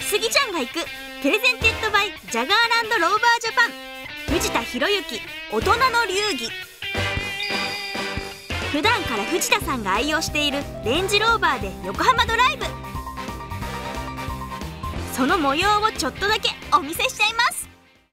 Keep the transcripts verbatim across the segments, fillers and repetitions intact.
スギちゃんが行くプレゼンテッドバイジャガーランドローバージャパン藤田博之大人の流儀。普段から藤田さんが愛用しているレンジローバーで横浜ドライブ、その模様をちょっとだけお見せしちゃいます。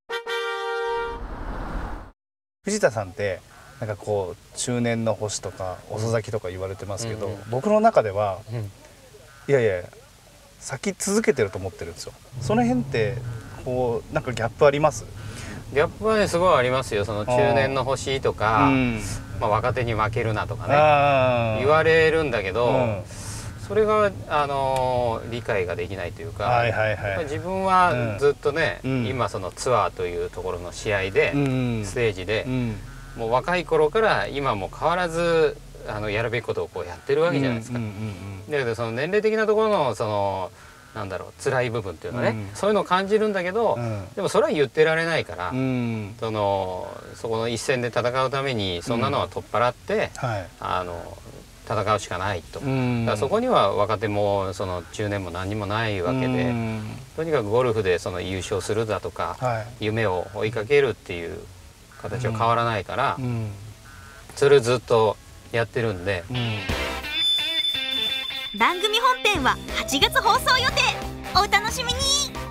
藤田さんってなんかこう中年の星とか遅咲きとか言われてますけど、うんうん、僕の中では、うん、いやいや咲き続けてると思ってるんですよ。その辺ってこうなんかギャップあります？ ギャップはねすごいありますよ。その中年の星とか、うん、まあ、若手に負けるなとかね言われるんだけど、うん、それが、あのー、理解ができないというか、自分はずっとね、うん、今そのツアーというところの試合で、うん、ステージで、うん、もう若い頃から今も変わらずあのやるべきことをこうやってるわけじゃないですか。だけどその年齢的なところのそのなんだろう辛い部分っていうのね、うん、そういうのを感じるんだけど、うん、でもそれは言ってられないから、うん、そのそこの一戦で戦うためにそんなのは取っ払って、うん、はい、あの戦うしかないと、うん、だからそこには若手もその中年も何にもないわけで、うん、とにかくゴルフでその優勝するだとか、はい、夢を追いかけるっていう形は変わらないから、うん、それをずっとやってるんで。うん、 番組本編ははちがつ放送予定。お楽しみに。